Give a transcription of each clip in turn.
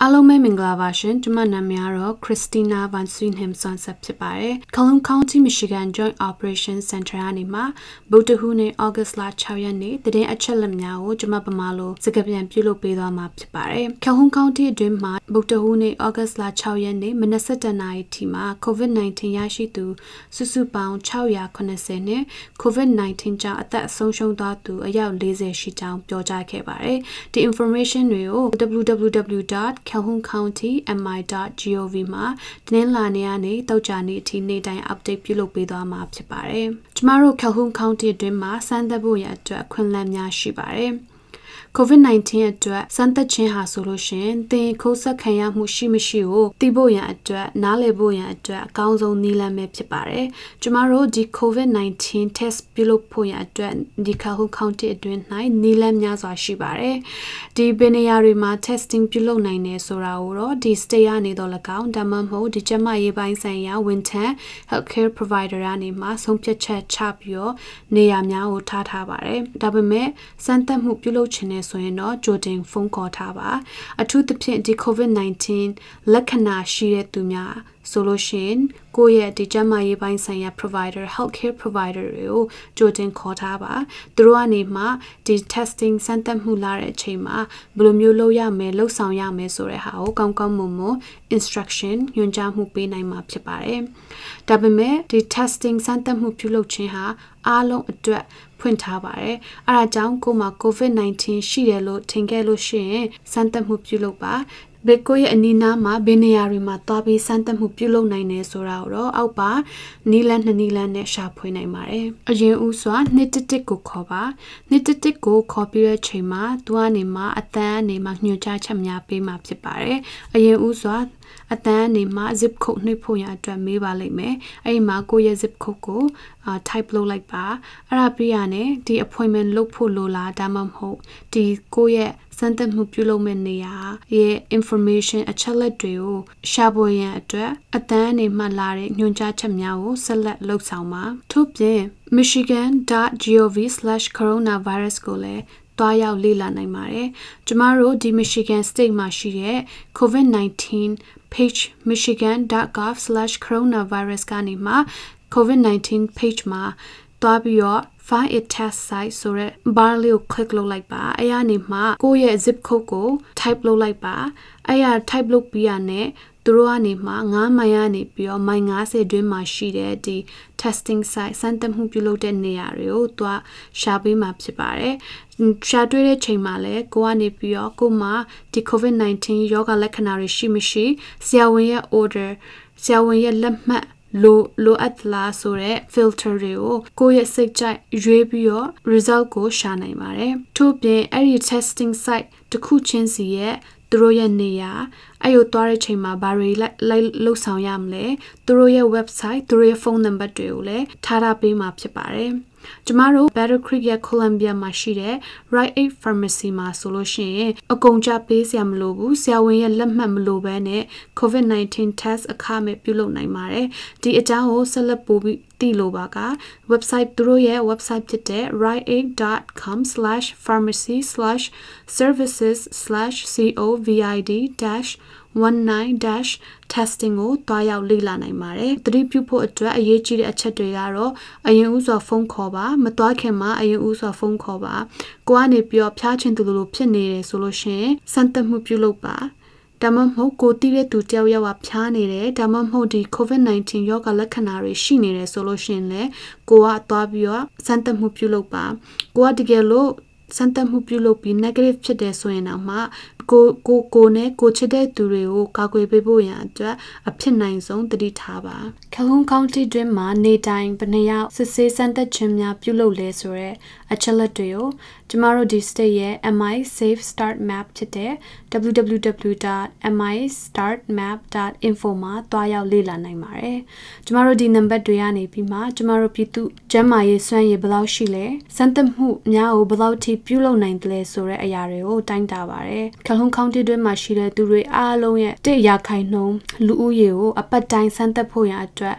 Alome Minglavashin, Jumanamiaro, Christina Van Swinham Sunset Tipare, Calhoun County, Michigan Joint Operations Center Anima, Botahune, August La Chayane, the day at Chelamnao, Jumabamalo, Zagabian Pulo Pedo Map Tipare, Calhoun County Dream Botahune, August La Chayane, Minnesota Tima, COVID-19 Yashitu, Susupound, Chawya Konesene, COVID-19 Jam at that social datu, a yaw lazy shitown, Georgia Kebare, the information reo www.calhouncountymi.gov မှာတင်းလာနေရနေတောက်ကြနေအထိနေ့တိုင်း update ပြုလုပ်ပေးသွားမှာဖြစ်ပါတယ်။ကျမတို့ Calhoun County အတွင်းမှာစမ်းသပ်ဖို့ရအတွက်ခွင့်လန်းများရှိပါတယ်။ COVID-19 အတွက်စမ်းသပ်ခြင်းဟာဆိုလို့ရှင်သင်ခိုးဆက်ခံရမှုရှိမရှိကိုသိဖို့ရန်အတွက်နားလည်ဖို့ရန်အတွက်အကောင်းဆုံးနည်းလမ်းပဲဖြစ်ပါတယ်။ကျမတို့ဒီ COVID-19 test ပြုလုပ်ဖို့ရန်အတွက်ဒီ Calhoun County အတွင်း၌နည်းလမ်းများစွာရှိပါတယ်။ဒီဘယ်နေရာတွေမှာ testing ပြုလုပ်နိုင်တယ်ဆိုတာကိုတော့ဒီ state ကနေတော့၎င်းဒါမှမဟုတ်ဒီကျန်းမာရေးပိုင်းဆိုင်ရာဝန်ထမ်း healthcare provider ကနေမှဆုံးဖြတ်ချက်ချပြီးတော့နေရာများကိုထားပါတယ်။ဒါပေမဲ့စမ်းသပ်မှုပြုလုပ်ခြင်းဆိုရင်တော့ကြိုတင်ဖုန်းခေါ်ထားပါအထူးသဖြင့်ဒီ COVID-19 လက္ခဏာရှိတဲ့သူများဆိုလို့ရှိရင်ကိုယ့်ရဲ့ဒီကျန်းမာရေးပိုင်းဆိုင်ရာ provider healthcare provider တွေကိုကြိုတင်ခေါ်ထားပါသူတို့ကနေမှဒီ testing စမ်းသပ်မှုလာတဲ့အချိန်မှာဘယ်လိုမျိုးလုပ်ရမယ်လုပ်ဆောင်ရမယ်ဆိုတဲ့ဟာကိုကောင်းကောင်းမွန်မွန် instruction ညွှန်ကြားမှုပေးနိုင်မှာဖြစ်ပါတယ်ဒါပေမဲ့ဒီ testing စမ်းသပ်မှုပြုလုပ်ခြင်းဟာအားလုံးအတွက်ဖွင့်ထားပါတယ်အဲဒါကြောင့်ကိုမှာ COVID-19 ရှိတယ်လို့ထင်ခဲ့လို့ရှိရင်စမ်းသပ်မှုပြုလုပ်ပါဘယ်ကိုရဲ့အနီးနားမှာဘယ်နေရာတွေမှာသွားပြီးစမ်းသပ်မှုပြုလုပ်နိုင်တယ်ဆိုတာကိုတော့အောက်ပါနီးလန်းနှစ်နီးလန်းနဲ့ရှာဖွေနိုင်ပါတယ်အရင်ဦးစွာ111ကိုခေါ်ပါ111ကိုခေါ်ပြီးတဲ့ချိန်မှာသူကနေမှအတန်းအနေမှာညွှန်ကြားချက်များပေးမှာဖြစ်ပါတယ်အရင်ဦးစွာအတန်းအနေမှာ zip code နှိပ်ဖို့ရအတွက်မေးပါလိမ့်မယ်အဲ့ဒီမှာကိုယ့်ရဲ့ zip code ကို type လုပ်လိုက်ပါအဲ့ဒါပြီးရနဲ့ဒီ appointment လုပ်ဖို့လိုလားဒါမှမဟုတ်ဒီကိုယ့်ရဲ့စမ်းသပ်မှုပြုလုပ်မယ့်နေရာရဲ့ information အချက်လက်တွေကိုရှာဖွေရန်အတွက်အတန်းအနေမှလာတဲ့ညွှန်ကြားချက်များကိုဆက်လက်လုပ်ဆောင်ပါထို့ပြင် michigan.gov/coronavirus ကိုလည်းတွားရောက်လေ့လာနိုင်ပါတယ်။ကျမတို့ဒီ Michigan State မှာရှိတဲ့ COVID-19 page michigan.gov/coronavirus ကနေမှ COVID-19 page မှာတွားပြီးတော့ find a test site ဆိုတဲ့ bar လေးကို click လုပ်လိုက်ပါအဲ့ရနေမှာကိုယ့်ရဲ့ zip code ကို type လုပ်လိုက်ပါအဲ့ရ type လုပ်ပြီးရနဲ့သူတို့ကနေမှ9မိုင်ကနေပြီးတော့မိုင်50အတွင်းမှာရှိတဲ့ဒီ testing site စမ်းသပ်မှုပြုလုပ်တဲ့နေရာတွေကိုသွားရှာပေးမှာဖြစ်ပါတယ်ရှာတွေ့တဲ့ချိန်မှာလည်းကိုကနေပြီးတော့ကိုမှဒီ COVID-19 ရောဂါလက္ခဏာတွေရှိမရှိဆရာဝန်ရဲ့ order ဆရာဝန်ရဲ့လက်မှတ်လိုအပ်လားဆိုတဲ့ filter တွေကိုကိုယ့်ရဲ့စိတ်ကြိုက်ရွေးပြီးတော့ result ကိုရှာနိုင်ပါတယ်ထို့ပြင်အဲ့ဒီ testing site တစ်ခုချင်းစီရဲ့သူတို့ရဲ့နေရာအဲ့ကိုသွားတဲ့ချိန်မှာဘာတွေလိုက်လှုပ်ဆောင်ရမလဲသူတို့ရဲ့ website သူတို့ရဲ့ phone number တွေကိုလည်းထားပေးမှာဖြစ်ပါတယ်ကျမတို့ Battle Creek ရဲ့ Columbia မှာရှိတဲ့ Right Aid Pharmacy မှာဆိုလို့ရှိရင်အကုန်ကြပေးစရာမလိုဘူးဆရာဝန်ရဲ့လက်မှတ်မလိုဘဲနဲ့ COVID-19 test အခမဲ့ပြုလုပ်နိုင်ပါတယ်ဒီအကြောင်းကိုဆက်လက်ပို့ပြီးသိလို့ပါက website သူတို့ရဲ့ website ဖြစ်တဲ့ rightaid.com/pharmacy/services/covid-19-testing ကိုတွားရောက်လေ့လာနိုင်ပါတယ်သတိပြုဖို့အတွက်အရေးကြီးတဲ့အချက်တွေကတော့အရင်ဦးစွာဖုန်းခေါ်ပါမတွားခင်မှာအရင်ဦးစွာဖုန်းခေါ်ပါကိုကနေပြီးတော့ဖျားချင်သူလိုဖြစ်နေတယ်ဆိုလို့ရှိရင်စမ်းသပ်မှုပြုလုပ်ပါဒါမှမဟုတ်ကိုတည်တဲ့သူတယောက်ယောက်ကဖျားနေတယ်ဒါမှမဟုတ်ဒီ COVID-19 ရောဂါလက္ခဏာတွေရှိနေတယ်ဆိုလို့ရှိရင်လည်းကိုကသွားပြီးတော့စမ်းသပ်မှုပြုလုပ်ပါကိုကတကယ်လို့စမ်းသပ်မှုပြုလုပ်ပြီး negative ဖြစ်တယ်ဆိုရင်တော့မှကိုနဲ့ကိုချစ်တဲ့သူတွေကိုကာကွယ်ပေးဖို့ရန်အတွက်အဖြစ်နိုင်ဆုံးတတိထားပါ Calhoun County တွင်မှာနေတိုင်းဘယ်နှယောက်စစ်ဆေးစမ်းသပ်ခြင်းများပြုလုပ်လဲဆိုရဲအချက်လက်တွေကိုကျမတို့ဒီ state ရဲ့ MI Safe Start Map ဖြစ်တဲ့ www.mistartmap.info မှာတွားရောက်လေ့လာနိုင်ပါတယ်ကျမတို့ဒီနံပါတ်တွေကနေပြီးမှကျမတို့ပြည်သူကျန်းမာရေးစွမ်းရည်ဘယ်လောက်ရှိလဲစမ်းသပ်မှုများကိုဘယ်လောက်ထိပြုလုပ်နိုင်တယ်လဲဆိုတဲ့အရာတွေကိုတိုင်းတာပါတယ်Calhoun County တွင်မှာရှိတဲ့သူတွေအားလုံးရဲ့1%လူဦးရေကိုအပတ်တိုင်းစမ်းသပ်ဖို့ရန်အတွက်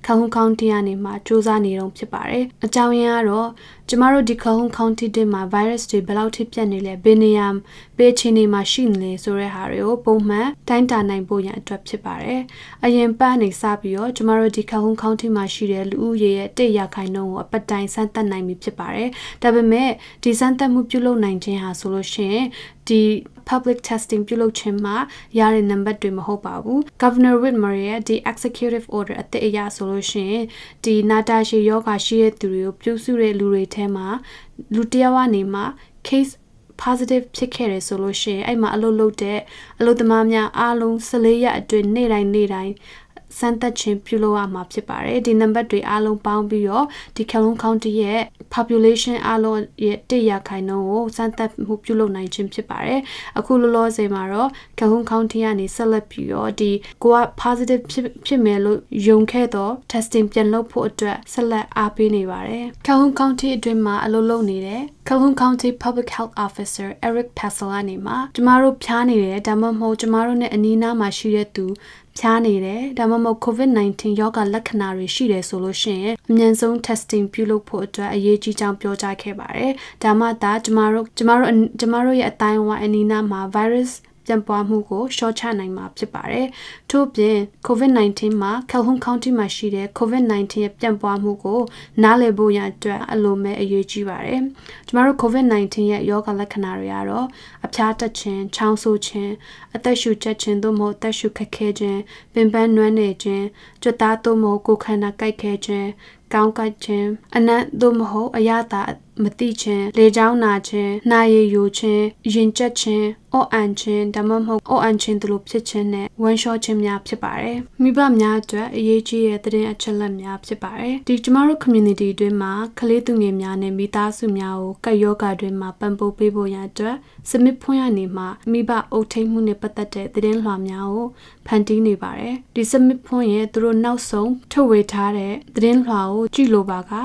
Calhoun County ကနေမှစူးစမ်းနေတော့ဖြစ်ပါတယ်အကြောင်းရင်းကတော့ကျမတို့ဒီ Calhoun County တွင်မှာ virus တွေဘယ်လောက်ထိပြန့်နေလဲဘယ်နေရာဘယ်အခြေအနေမှာရှိနေလဲဆိုတဲ့ဟာတွေကိုပုံမှန်တိုင်းတာနိုင်ဖို့ရန်အတွက်ဖြစ်ပါတယ်အရင်ပတ်နေစပြီးတော့ကျမတို့ဒီ Calhoun County မှာရှိတဲ့လူဦးရေရဲ့100%ကိုအပတ်တိုင်းစမ်းသပ်နိုင်ပြီဖြစ်ပါတယ်ဒါပေမဲ့ဒီစမ်းသပ်မှုပြုလုပ်နိုင်ခြင်းဟာဆိုလို့ရှိရင်ဒီ public testing ပြုလုပ်ခြင်းမှာရတဲ့ number တွေမဟုတ်ပါဘူး Governor Whitmer ရဲ့ဒီ executive order အသစ်အရဆိုလို့ရှိရင်ဒီနာတာရှည်ယောဂရှိတဲ့သူတွေကိုပြုစုတဲ့လူတွေထဲမှာလူတယောက်ကနေမှ case positive ဖြစ်ခဲ့တယ်ဆိုလို့ရှိရင်အဲ့မှာအလုပ်လုပ်တဲ့အလုပ်သမားများအားလုံး14ရက်အတွင်းနေ့တိုင်းစမ်းသပ်ခြင်းပြုလုပ်ရမှာဖြစ်ပါတယ်ဒီ number တွေအားလုံးပေါင်းပြီးတော့ဒီ Calhoun County ရဲ့ population အားလုံးရဲ့100%ကိုစမ်းသပ်မှုပြုလုပ်နိုင်ခြင်းဖြစ်ပါတယ်အခုလောလောဆယ်မှာတော့ Calhoun County ကနေဆက်လက်ပြီးတော့ဒီကိုက positive ဖြစ်မယ်လို့ယုံခဲ့တော့ testing ပြန်လုပ်ဖို့အတွက်ဆက်လက်အားပေးနေပါတယ် Calhoun County အတွင်းမှာအလုပ်လုပ်နေတဲ့ Calhoun County Public Health Officer Eric Passel ကနေမှာကျမတို့ဖျားနေတယ်ဒါမှမဟုတ်ကျမတို့နဲ့အနီးနားမှာရှိတဲ့သူဖျားနေတယ်ဒါမှမဟုတ် COVID-19 ရောဂါလက္ခဏာတွေရှိတယ်ဆိုလို့ရှိရင်အမြန်ဆုံး testing ပြုလုပ်ဖို့အတွက်အရေးကြီးကြောင်းပြောကြားခဲ့ပါတယ်ဒါမှသာကျမတို့ရဲ့အတိုင်းအဝိုင်းအနီးနားမှာ virus ပြန်ပွားမှုကိုရှော့ချနိုင်မှာဖြစ်ပါတယ်။ထို့ပြင် COVID-19 မှာ Calhoun County မှာရှိတဲ့ COVID-19 ရဲ့ပြန်ပွားမှုကိုနားလည်ဖို့ရန်အတွက်အလိုမဲ့အရေးကြီးပါတယ်။ကျမတို့ COVID-19 ရဲ့ရောဂါလက္ခဏာတွေကတော့အဖျားတက်ခြင်း၊ချောင်းဆိုးခြင်း၊အသက်ရှူကျပ်ခြင်းသို့မဟုတ်အသက်ရှူခက်ခဲခြင်း၊ပင်ပန်းနွမ်းနယ်ခြင်း၊ကြွက်သားသို့မဟုတ်ကိုယ်ခန္ဓာကိုက်ခဲခြင်းကောင်းကိုက်ခြင်းအနံ့သို့မဟုတ်အရသာမတိခြင်းလေကြောင်းနာခြင်းနှာရည်ယိုခြင်းရင်ကျက်ခြင်းအော့အန်ခြင်းဒါမှမဟုတ်အော့အန်ခြင်းတို့လိုဖြစ်ခြင်းနဲ့ဝမ်းလျှောခြင်းများဖြစ်ပါတယ်မိဘများအတွက်အရေးကြီးတဲ့သတင်းအချက်အလက်များဖြစ်ပါတယ်ဒီကျမတို့ community အတွင်းမှာကလေးသူငယ်များနဲ့မိသားစုများကိုကပ်ရောဂါတွင်မှာပံ့ပိုးပေးဖို့ရန်အတွက်စမစ်ဖွင့်ရနေမှာမိဘအုပ်ထိန်းမှုနဲ့ပတ်သက်တဲ့သတင်းလွှာများကိုဖန်တီးနေပါတယ်ဒီစမစ်ဖွင့်ရဲ့သူတို့နောက်ဆုံးထုတ်ဝေထားတဲ့သတင်းလွှာကိုကြည့်လို့ပါက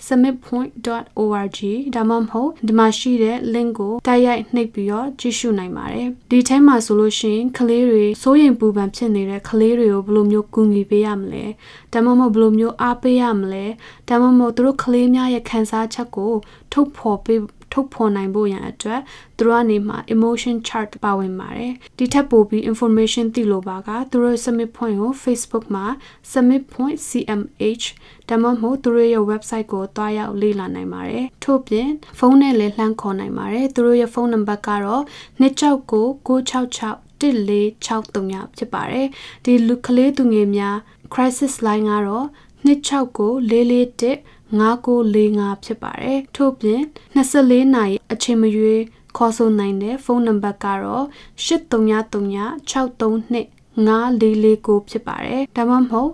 submitpoint.org ဒါမှမဟုတ်ဒီမှာရှိတဲ့ link ကိုတိုက်ရိုက်နှိပ်ပြီးတော့ကြည့်ရှုနိုင်ပါတယ်ဒီထဲမှာဆိုလို့ရှိရင်ကလေးတွေစိုးရိမ်ပူပန်ဖြစ်နေတဲ့ကလေးတွေကိုဘယ်လိုမျိုးကူညီပေးရမလဲဒါမှမဟုတ်ဘယ်လိုမျိုးအားပေးရမလဲဒါမှမဟုတ်သူတို့ကလေးများရဲ့ခံစားချက်ကိုထုတ်ဖော်နိုင်ဖို့ရန်အတွက်သူတို့ကနေမှာ emotion chart ပါဝင်ပါတယ်ဒီထက်ပိုပြီး information သိလို့ပါကသူတို့ submit point ကို Facebook မှာ submit.cmh ဒါမှမဟုတ်သူတို့ရဲ့ website ကိုတွားရောက်လေ့လာနိုင်ပါတယ်ထို့ပြင်ဖုန်းနဲ့လည်းလှမ်းခေါ်နိုင်ပါတယ်သူတို့ရဲ့ဖုန်းနံပါတ်ကတော့269966146ဖြစ်ပါတယ်ဒီလူကလေးသူငယ်များ crisis line ကတော့2694415 5945ဖြစ်ပါတယ်ထို့ပြင်24နာရီအချိန်မရွေးခေါ်ဆိုနိုင်တဲ့ဖုန်းနံပါတ်ကတော့8336325449ဖြစ်ပါတယ်ဒါမှမဟုတ်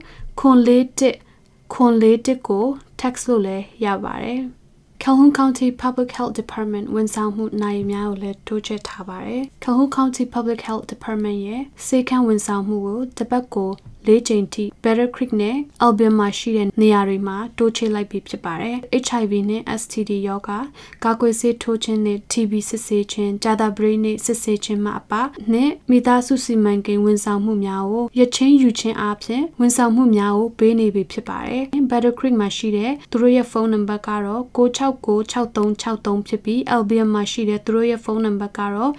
441ကို text လို့လည်းရပါတယ် Calhoun County Public Health Department ဝန်ဆောင်မှုနိုင်များကိုလည်းတိုးချဲ့ထားပါတယ် Calhoun County Public Health Department ရဲ့စေခန်းဝန်ဆောင်မှုကိုတစ်ပတ်ကို၄ချိန်ထိ Better Creek နဲ့ Albion မှာရှိတဲ့နေရာတွေမှာတိုးချဲ့လိုက်ပြီးဖြစ်ပါတယ် HIV နဲ့ STD ရောဂါကာကွယ်ဆေးထိုးခြင်းနဲ့ TB စစ်ဆေးခြင်းကြာသပတေးနေ့စစ်ဆေးခြင်းမှာအပနဲ့မိသားစုစီမံကိန်းဝန်ဆောင်မှုများကိုရချင်းယူခြင်းအပြင်ဝန်ဆောင်မှုများကိုပေးနေပြီဖြစ်ပါတယ် Better Creek မှာရှိတဲ့သူတို့ရဲ့ဖုန်းနံပါတ်ကတော့9696363ဖြစ်ပြီး Albion မှာရှိတဲ့သူတို့ရဲ့ဖုန်းနံပါတ်ကတော့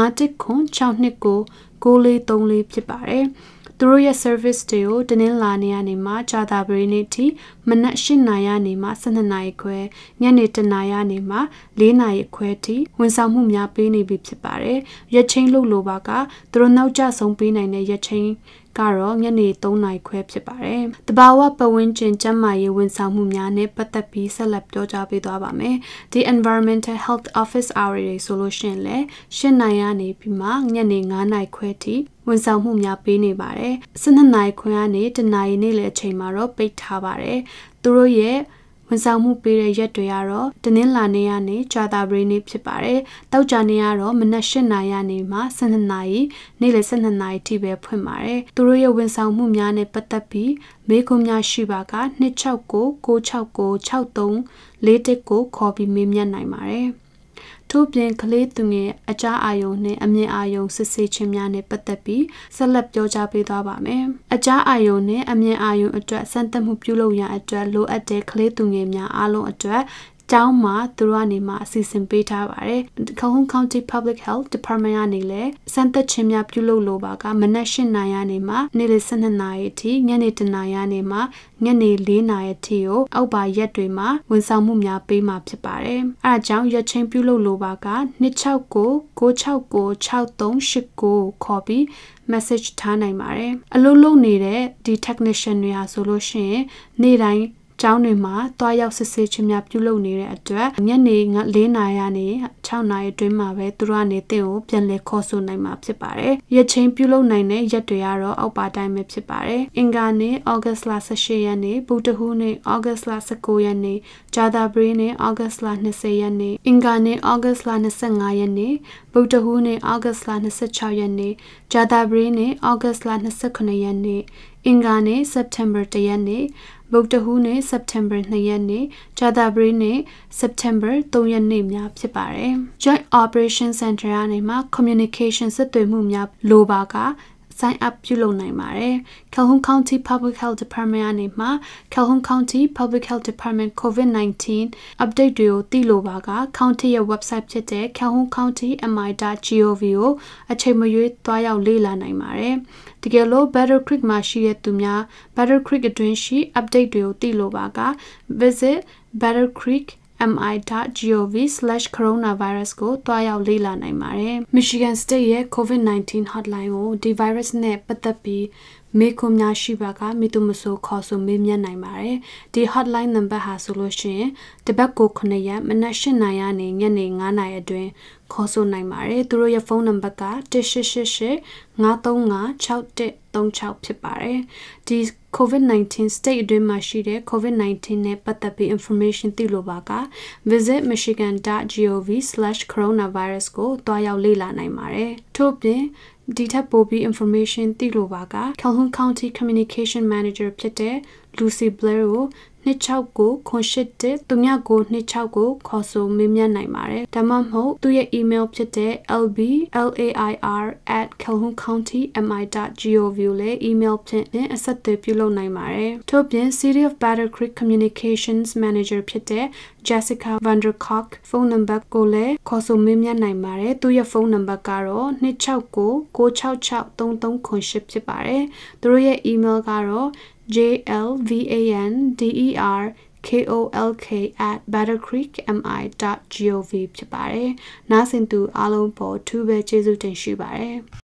91962993434ဖြစ်ပါတယ်သူတို့ရဲ့ service တွေကိုတနင်္လာနေ့ကနေမှကြာသပတေးနေ့ထိမနက်8:00နာရီကနေမှ12:00နာရီခွဲညနေ1:00နာရီကနေမှ4:00နာရီခွဲထိဝန်ဆောင်မှုများပေးနေပြီဖြစ်ပါတယ်။ရက်ချင်းလို့လိုပါကသူတို့နောက်ကျဆုံးပေးနိုင်တဲ့ရက်ချင်းကတော့ညနေ3:00နာရီခွဲဖြစ်ပါတယ်။တဘာဝပတ်ဝန်းကျင်ကျန်းမာရေးဝန်ဆောင်မှုများနဲ့ပတ်သက်ပြီးဆက်လက်ပြောကြားပေးသွားပါမယ်။ဒီ Environmental Health Office Hour တွေဆိုလို့ရှိရင်လည်း8:00နာရီကနေပြီးမှညနေ9:00နာရီခွဲထိဝန်ဆောင်မှုများပေးနေပါတယ်။12:00နာရီခွဲကနေ1:00နာရီနေ့လယ်အချိန်မှာတော့ပိတ်ထားပါတယ်။သူတို့ရဲ့ဝန်ဆောင်မှုပေးတဲ့ရက်တွေကတော့တနင်္လာနေ့ကနေကြာသပတေးနေ့ဖြစ်ပါတယ်။တောက်ကြနေ့ကတော့မနက်8:00နာရီကနေမှ12:00နာရီနေ့လယ်12:00နာရီထိပဲဖွင့်ပါတယ်။သူတို့ရဲ့ဝန်ဆောင်မှုများနဲ့ပတ်သက်ပြီးမေးခွန်းများရှိပါက269969634ကိုခေါ်ပြီးမေးမြန်းနိုင်ပါတယ်။ထို့ပြင်ကလေးသူငယ်အကြအာယုံနဲ့အမြင်အာယုံစစ်ဆေးခြင်းများနဲ့ပတ်သက်ပြီးဆက်လက်ပြောကြားပေးသွားပါမယ်။အကြအာယုံနဲ့အမြင်အာယုံအတွက်စမ်းသပ်မှုပြုလုပ်ရန်အတွက်လိုအပ်တဲ့ကလေးသူငယ်များအားလုံးအတွက်ကျောင်းမှာသူတို့ကနေမှအစီအစဉ်ပေးထားပါတယ်။ Calhoun County Public Health Department ကနေလည်းစမ်းသပ်ခြင်းများပြုလုပ်လိုပါကမနက်8 နာရီကနေမှနေ့လယ်12 နာရီအထိညနေ1 နာရီကနေမှညနေ4 နာရီအထိကိုအောက်ပါရက်တွေမှာဝန်ဆောင်မှုများပေးမှာဖြစ်ပါတယ်။အဲဒါကြောင့်ရက်ချင်းပြုလုပ်လိုပါက269 969 6389ခေါ်ပြီး message ထားနိုင်ပါတယ်။အလုပ်လုပ်နေတဲ့ဒီ technician တွေဟာဆိုလို့ရှိရင်နေ့တိုင်းကျောင်းတွေမှာတွားရောက်စစ်ဆေးခြင်းများပြုလုပ်နေတဲ့အတွက်ညနေ4 နာရီကနေ6 နာရီအတွင်းမှာပဲသူတို့ကနေတင်ကိုပြန်လည်ခေါ်ဆိုနိုင်မှာဖြစ်ပါတယ်။ရက်ချင်းပြုလုပ်နိုင်တဲ့ရက်တွေကတော့အောက်ပါတိုင်းပဲဖြစ်ပါတယ်။အင်္ဂါနေ့ဩဂတ်စ်လ18 ရက်နေ့ဗုဒ္ဓဟူးနေ့ဩဂတ်စ်လ19 ရက်နေ့ကြာသပတေးနေ့ဩဂတ်စ်လ20 ရက်နေ့အင်္ဂါနေ့ဩဂတ်စ်လ25 ရက်နေ့ဗုဒ္ဓဟူးနေ့ဩဂတ်စ်လ26 ရက်နေ့ကြာသပတေးနေ့ဩဂတ်စ်လ29 ရက်နေ့အင်္ဂါနေ့စက်တင်ဘာ 1 ရက်နေ့ဗုဒ္ဓဟူးနေ့စက်တင်ဘာ 2 ရက်နေ့ကြာသပတေးနေ့စက်တင်ဘာ 3 ရက်နေ့များဖြစ်ပါတယ်။ Joint Operation Center ကနေမှ communication ဆက်သွယ်မှုများလိုပါကsign up ပြုလုပ်နိုင်ပါတယ်။ Calhoun County Public Health Department ကနေမှ Calhoun County Public Health Department COVID-19 update တွေကိုသိလိုပါက county ရဲ့ website ဖြစ်တဲ့ calhouncountymi.gov ကိုအချိန်မရွေးသွားရောက်လေ့လာနိုင်ပါတယ်။တကယ်လို့ Battle Creek မှာရှိတဲ့သူများ Battle Creek အတွင်းရှိ update တွေကိုသိလိုပါက visit Battle Creek mi.gov/coronavirus ကိုတွားရောက်လေ့လာနိုင်ပါတယ်။ Michigan State ရဲ့ COVID-19 hotline ကိုဒီ virus နဲ့ပတ်သက်ပြီးမေးခွန်းများရှိပါကမိသူမဆိုခေါ်ဆိုမေးမြန်းနိုင်ပါတယ်။ဒီ hotline number ဟာဆိုလို့ရှိရင်တပတ်ကို9 ရက်မနက်8 နာရီကနေညနေ9 နာရီအတွင်းခေါ်ဆိုနိုင်ပါတယ်။သူတို့ရဲ့ဖုန်းနံပါတ်က1888 935 6136ဖြစ်ပါတယ်။ဒီ COVID-19 state အတွင်းမှာရှိတဲ့ COVID-19 နဲ့ပတ်သက်ပြီး information သိလိုပါက visit michigan.gov/coronavirus ကိုတွားရောက်လေ့လာနိုင်ပါတယ်။ထို့ပြင်ဒီထက်ပိုပြီး information သိလိုပါက Calhoun County Communication Manager ဖြစ်တဲ့ Lucy Blair ကို269-813-926ကိုခေါ်ဆိုမေးမြန်းနိုင်ပါတယ်။ဒါမှမဟုတ်သူ့ရဲ့ email ဖြစ်တဲ့ lblair@calhouncountymi.gov ကိုလည်း email ဖြင့်အဆက်အသွယ်ပြုလုပ်နိုင်ပါတယ်။ထို့ပြင် City of Battle Creek Communications Manager ဖြစ်တဲ့ Jessica Vandercock ဖုန်းနံပါတ်ကိုလည်းခေါ်ဆိုမေးမြန်းနိုင်ပါတယ်။သူ့ရဲ့ဖုန်းနံပါတ်ကတော့269-966-3308ဖြစ်ပါတယ်။သူတို့ရဲ့ email ကတော့jlvanderkolk@battlecreekmi.gov ဖြစ်ပါတယ်။နားဆင်သူအားလုံးပေါ်ထူးပဲကျေးဇူးတင်ရှိပါတယ်။